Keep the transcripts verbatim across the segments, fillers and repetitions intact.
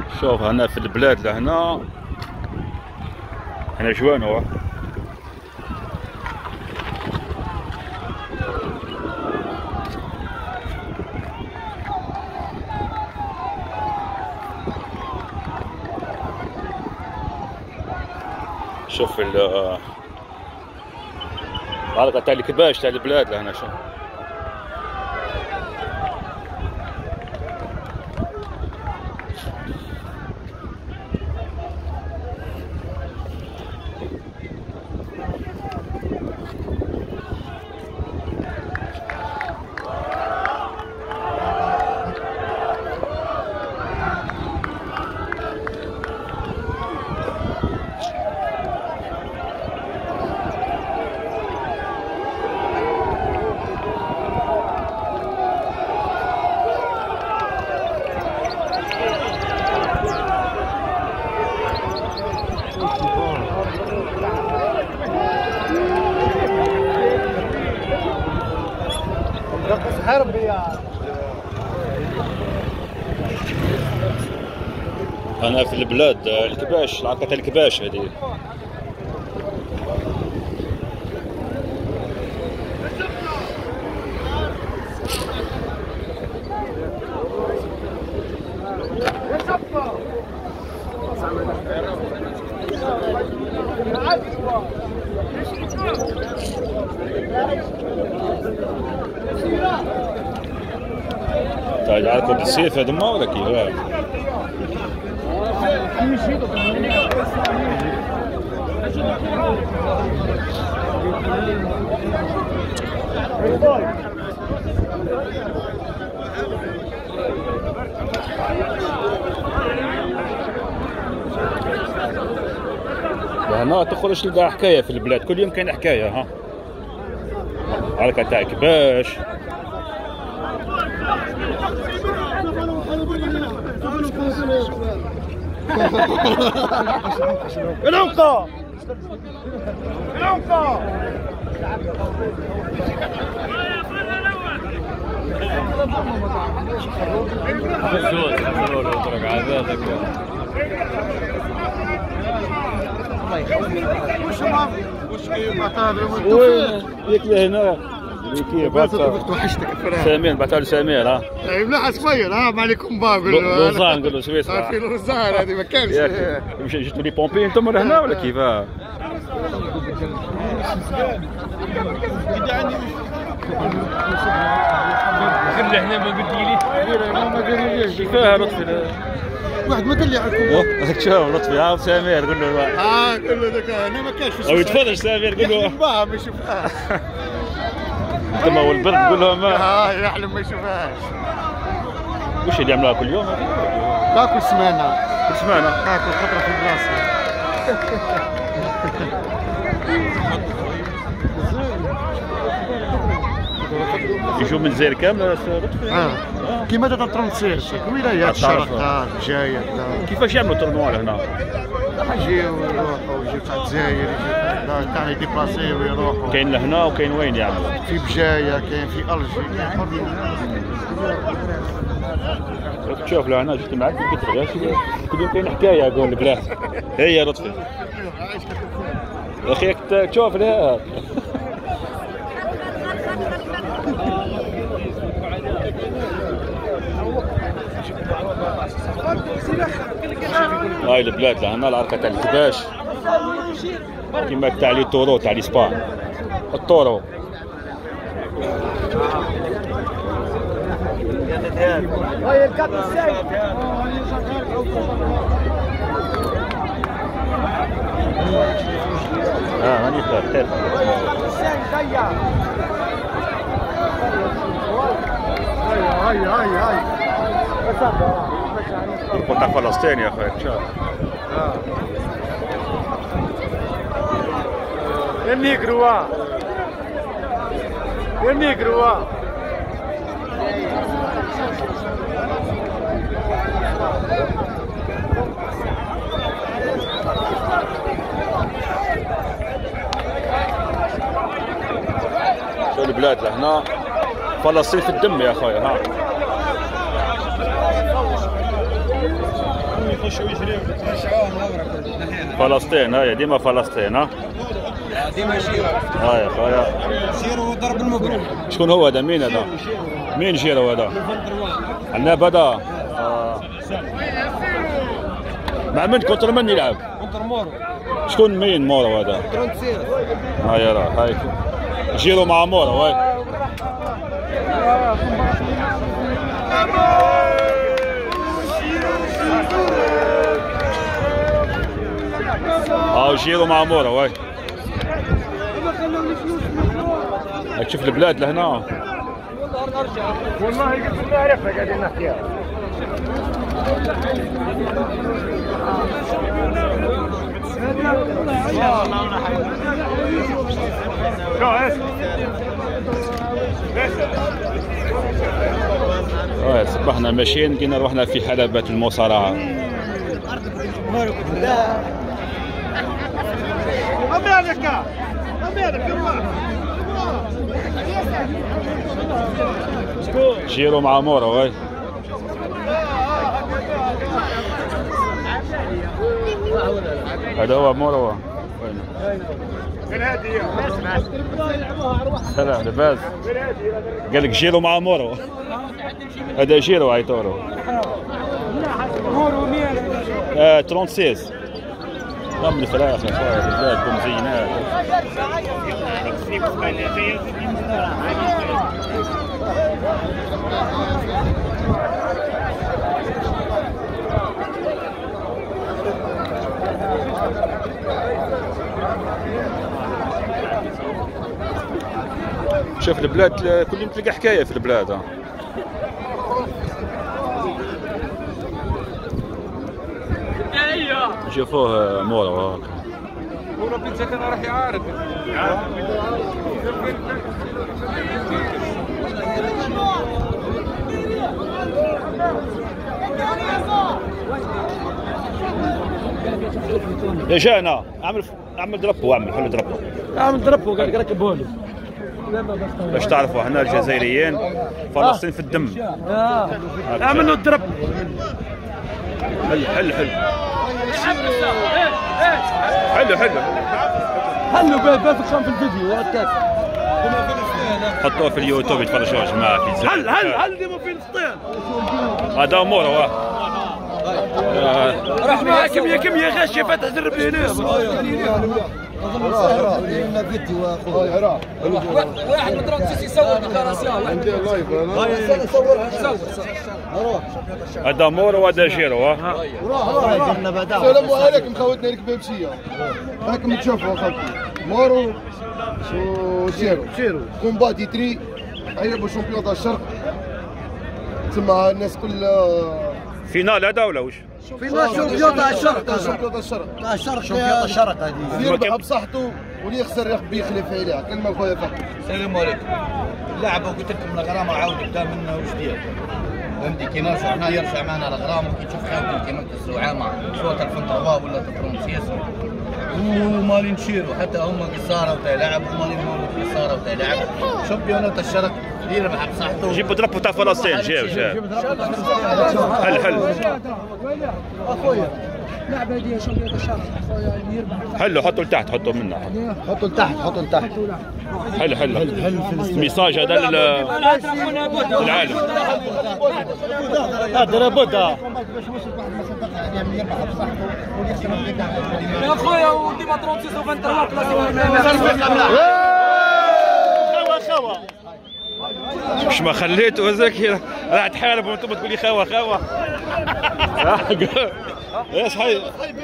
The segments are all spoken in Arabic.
شوف هنا في البلاد لهنا هنا جوانو. شوف ال العلقة تاع الكباش تاع البلاد لهنا. شوف أنا في البلاد الكباش، العلقة تاع الكباش هذه. طيب عندكم السيف هذوما ولا كيف؟ هنا تخرج تلقى حكايه في البلاد، كل يوم كاين حكايه. ها هاكا تاع كباش. العنقة العنقة ياكل هنا وحشتك الفراخ. سمير بعثها له سمير. ها اي ملاح صغير. ها ما عليكم با نقول له لوزان نقول له سويسرا. في لوزان هذه ما كانش. جيتوا لي بومبي انتم هنا ولا كيف؟ خلي احنا ما قلت لي ما قاليش كيفاه لطفي؟ واحد ما قال لي عليكم. راك تشوف لطفي. ها سمير قول له. اه قول له ذاك انا ما كانش. او يتفرج سمير قول له. باه ما يشوفهاش. انتم هو البرد قول لهم. اه يحلم ما يشوفهاش. وش اللي يعملوها كل يوم؟ باكل سمانه كل سمانه باكل خطره في بلاصه. يجوا من الجزائر كامله. اه كيما هذا الترونسير ولايات الشرق جايه. كيفاش يعملوا تورنوا هنا؟ يجيو يروحوا يجيو تاع الجزائر يجيو تاع يديبلاسيو ويروحوا. كاين لهنا وكاين وين يعملوا؟ في بجايه كاين في الجي كاين. تشوف لهنا جيت معاك قلت لك كل يوم كاين حكايه اقول لك. لا هي لطفي يا اخي تشوف لها. هاي البلاد لهنا العركه تاع الكباش كيما تاع لي طورو تاع الاسبان. الطورو اه ماني خير. هاي هاي هاي القطع فلسطين يا اخي. شوف يا نيجروا يا نيجروا. شو البلاد لهنا فلسطين في الدم يا اخويا. ها يخشوا يشريوا فلسطين هاي ديما فلسطين ها ديما يشيروا هاي خويا يشيروا ضرب المبروك. شكون هو هذا؟ مين هذا؟ مين جيرو هذا؟ عناب هذا؟ آه. مع من كونتر من يلعب؟ كونتر مورو. شكون مين مورو هذا؟ ترونسيس. هاي راه هاي جيرو مع مورو هاي ها جيرو مع مورو هاي هاك شوف البلاد لهنا والله قلت ما عرفها قاعدين نحكيها. اه صبحنا ماشيين لقينا روحنا في حلبة المصارعة. أمريكا أمريكا جيرو مع مورو هاي هذا هو مورو سلام لباس قال لك جيرو مع مورو هذا جيرو عيطورو آه ثلاثة وستين طب الفراخ يا اخويا البلاد بمزينات شوف البلاد كل يوم تلقى حكايه في البلاد ها شوفوه مورو هاك مورو بن سكن راح يعارض يا جانا اعمل اعمل دربو اعمل حلو دربو اعمل دربو قال لك ركبوا لي باش تعرفوا احنا الجزائريين فلسطين في الدم اعمل له الدرب حلو حلو حلو حلو حلو حلو بافك شلون في الفيديو هكاك حطوه في اليوتيوب يتفرجوا يا جماعه في الجزائر هل هل هل ديما فلسطين هذا مورو ها راح معاه كميه كميه غاشيه فتح درب هنا واحد من ترونسيس يصور ديكلاراسيون عندي لايف هذا مورو وهذا جيرو ها السلام عليكم خوتنا الكبابشيه راكم تشوفوا خوتي مورو وشيرو شيرو كومباتي تري هيا شامبيون تاع الشرق تسمى الناس كل فينال هذا ولا وش؟ فينال شامبيون تاع الشرق شامبيون تاع الشرق تاع الشرق شامبيون تاع الشرق هذه اللي يربح بصحته واللي يخسر ربي يخلف عليها كلمه خويا فهد. السلام عليكم. لعبه قلت لكم الغرامه عاود قدام منا وش ديال فهمتي كي نرجع هنا يرجع معنا الغرامه كي تشوف خالتي كيما كسروا عامه سواء الفنطروا ولا ترونسيس ومالي نشيروا حتى هما قصاره وتا يلعبوا ومالي نورو قصاره وتا يلعبوا شامبيونات الشرق يربح بصحته جيبوا دربوا تاع فلسطين جاو جاو حل حل اخويا لعبه هذه شامبيون الشرق اخويا اللي يربح حلو حطوا لتحت حطوا منا حطوا لتحت حطوا لتحت حل حل الميساج هذا للعالم هذا لابد يا اخويا وديما ترونسيس وفنتروا خوا مش ما خليته هذاك راح تحارب وانتم تقول لي خوا خوا ايش هاي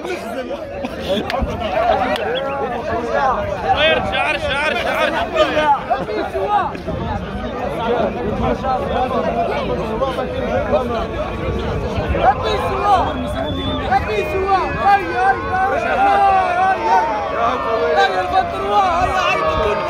ارجع ارجع ارجع ارجع ابي سوا ابي سوا هاي هاي هاي هاي الفطروا هاي عيط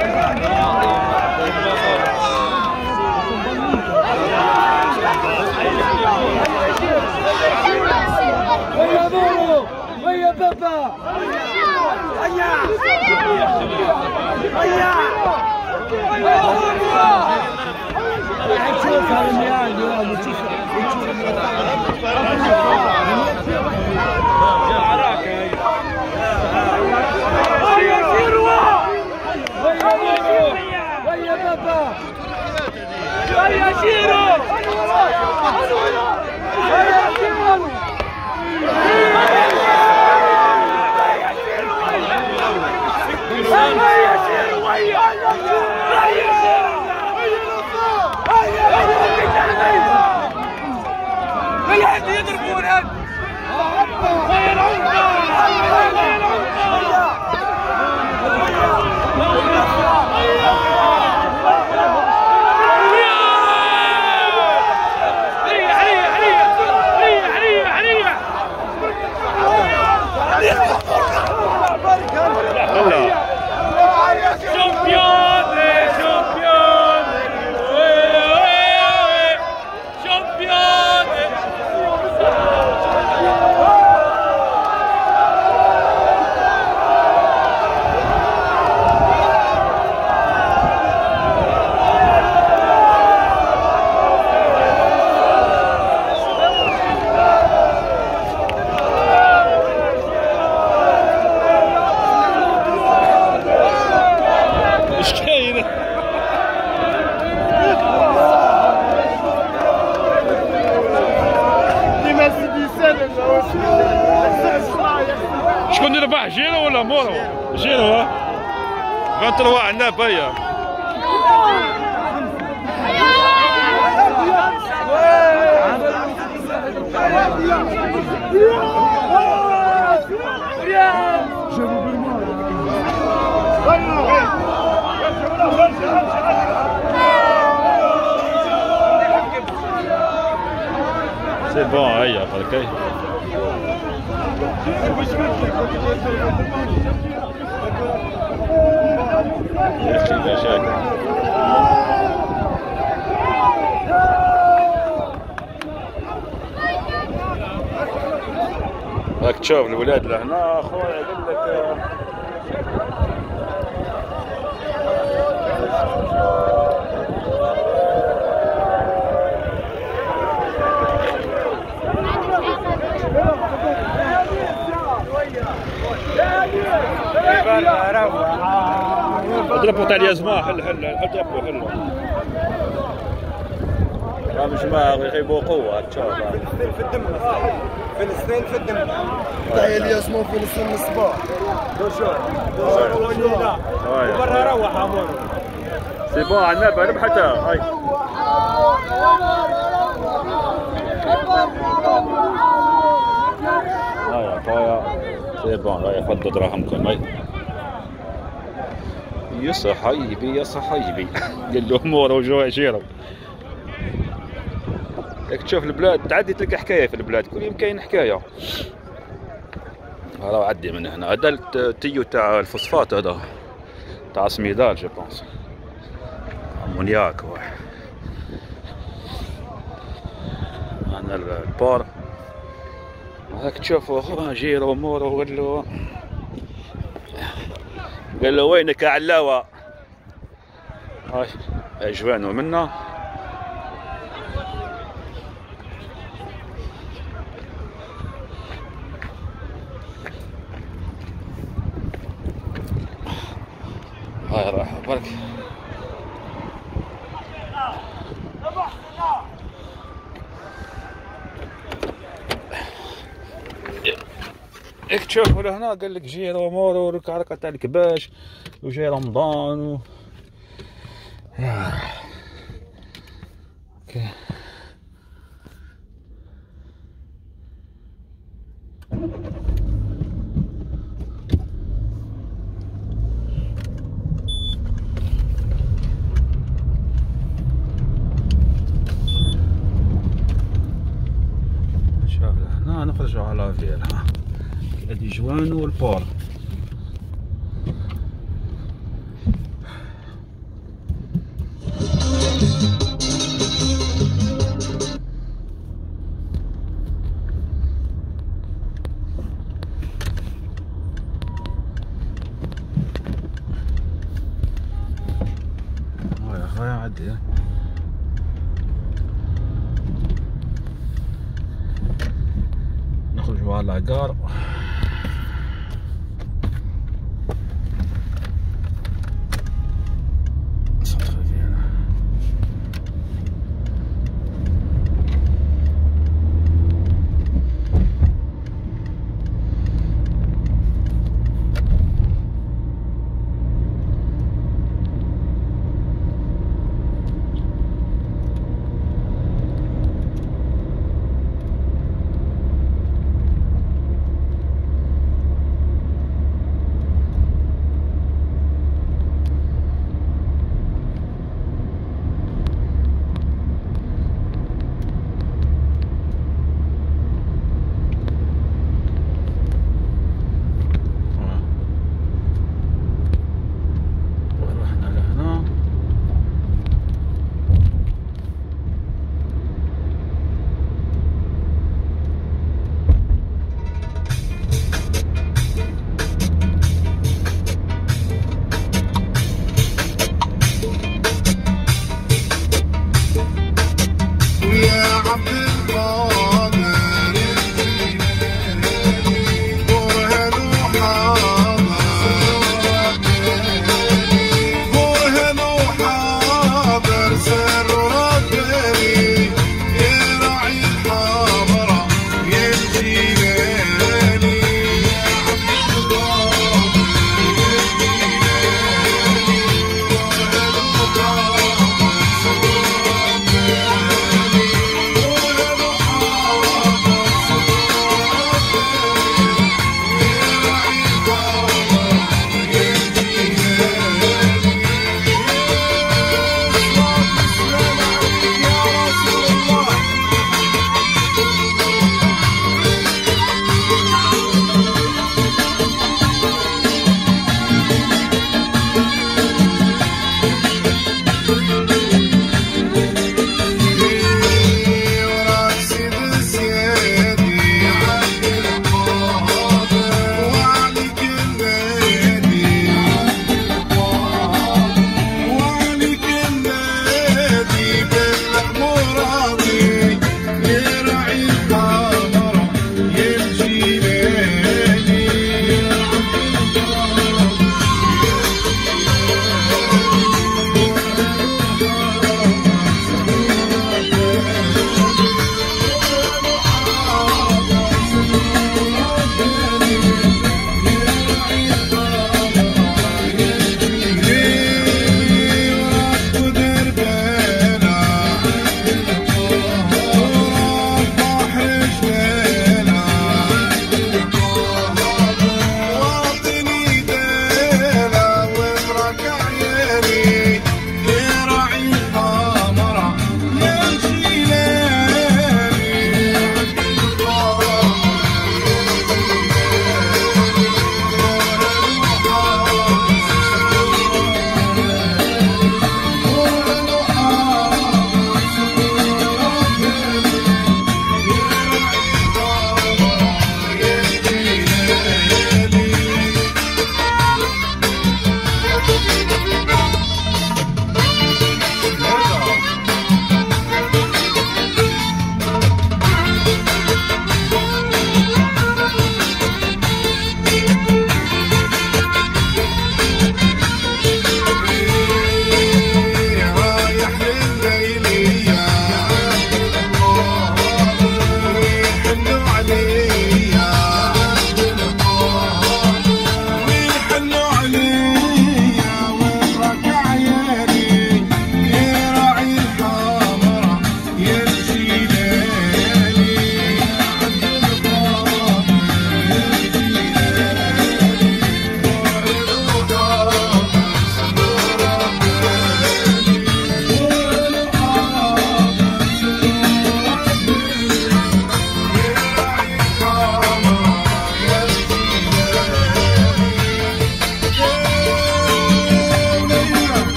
ويا مورو ويا بابا هيا هيا شوف على المياه اليوم وتشوف ويا بابا ويا شيرو ويا شيرو يضربونك غير شكون اللي ربح جيرو ولا مورو؟ جيرو ها ثلاثة عناب هيا سي بون هيا بركي يا اخي مشاكل راك تشوف الولاد لهنا اخويا يقول لك اضربوا تاع اليزما حل حل اضربوا حل راهم جماعة يغيبوا قوة تشوف فلسطين في الدم فلسطين في الدم تحية اليزما فلسطين من الصباح دوشور دوشور وليلة وبرا روح امور سي بون عناب ربحتها هاي هاي يا خويا سي بون هاي فضوا دراهمكم هاي يا صحيبي يا صحيبي قال له امور وجوع جيرو راك تشوف البلاد تعدي تلقى حكايه في البلاد كل يوم كاين حكايه راه عدي من هنا هذا التيو تاع الفوسفات هذا تاع سميدال جو بونس امونياك واحد هنا البور هاك تشوفوا جيرو مورو قال له قال له وينك يا علاوه هاي اجوانه منا هاي راح برك اك تشوفوا لهنا قال لك جيرو مورو ركعه تاع الكباش وجاي رمضان و... يا اوكي شوف هنا نخرجوا على فيلا هادي جوان والبور هاي عدي. نخرج مع العقار.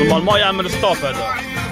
نورمالمون يعمل ستوب هذا.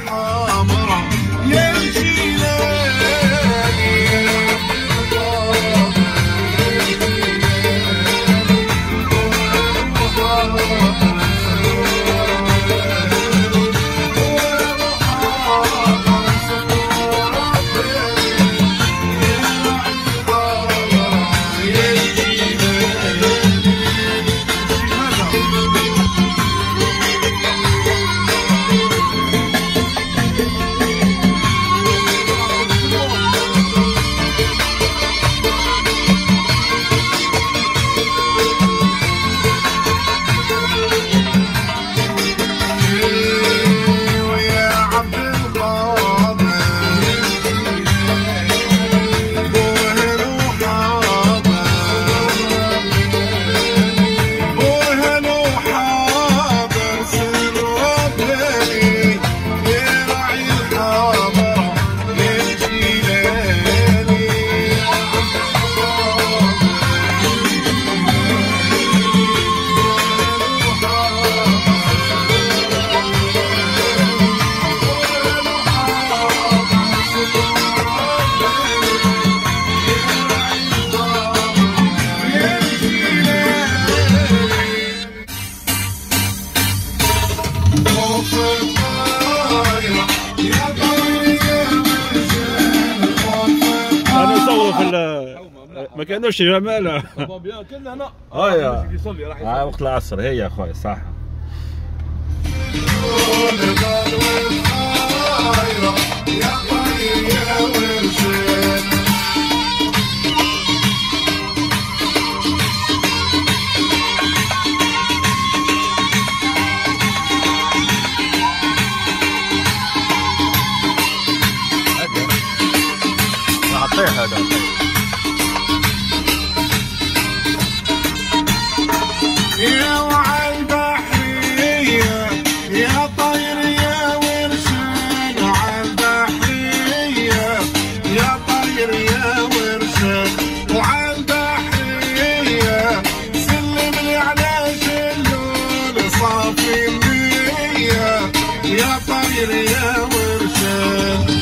ما كانوش جمال. كنا هنا. اه يصلي راح يصلي وقت العصر. هي يا خويا صح. نعطيه هذا. يا وعى البحرية يا طير يا ورشان، وعى البحرية يا طير يا ورشان، وعى البحرية سلم لي على شلول صافي النية يا طير يا ورشان.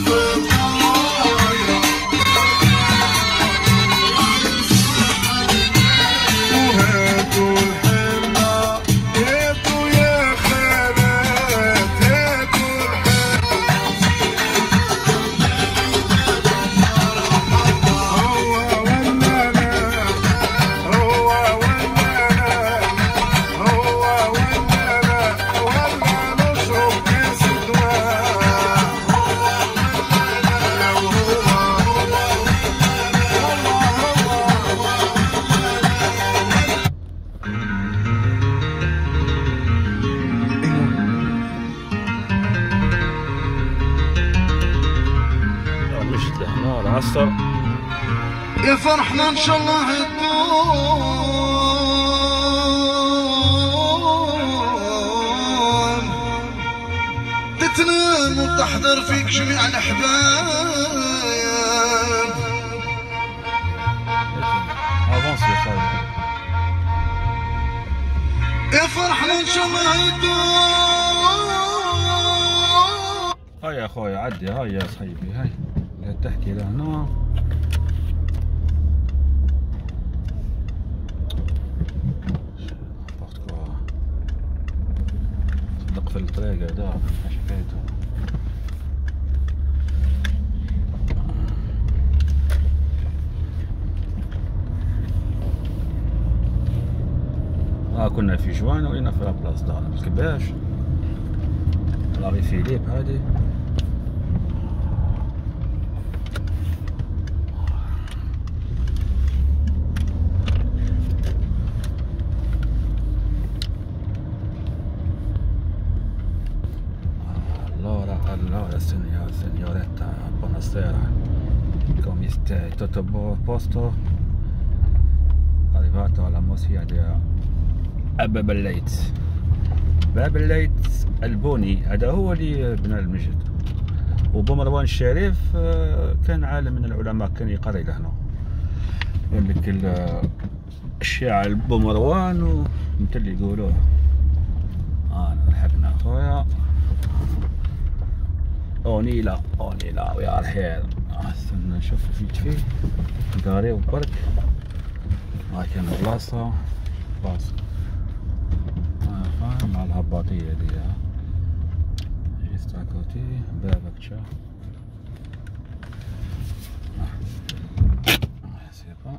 يا فرحنا ان شاء الله الدون تتنام وتحضر فيك جميع الاحباب. يا فرحنا ان شاء الله الدون. هاي يا اخويا عدي. هاي يا صاحبي هاي لا تحكي لهنا. صدق في الطريق هذا ايش حكايته. ها كنا في جوان ولينا في لابلاص دارنا بالكباش لاري فيليب هادي. Allora signor, signoretta, buonasera, come stai? Tutto a posto? Arrivato alla mosquea di باب الليث. باب الليث البوني هذا هو اللي بنى المسجد. وبومروان الشريف كان عالم من العلماء كان يقري لهنا. يقول لك الشيعة بومروان ومثل اللي يقولوه. اه لحقنا اخويا. اونيلا اونيلا ويا الخير. استنى نشوف فيك فيه نقاريو برك. هاي كان بلاصة بلاصة فاهم مع الهباطية دي. ها يستعكوتي بابك شا سيبا.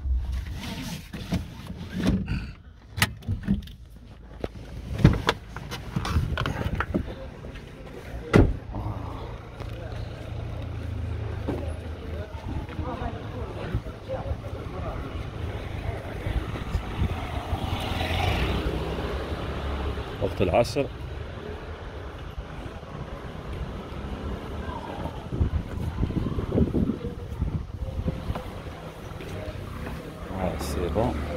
وقت العصر ah c'est bon.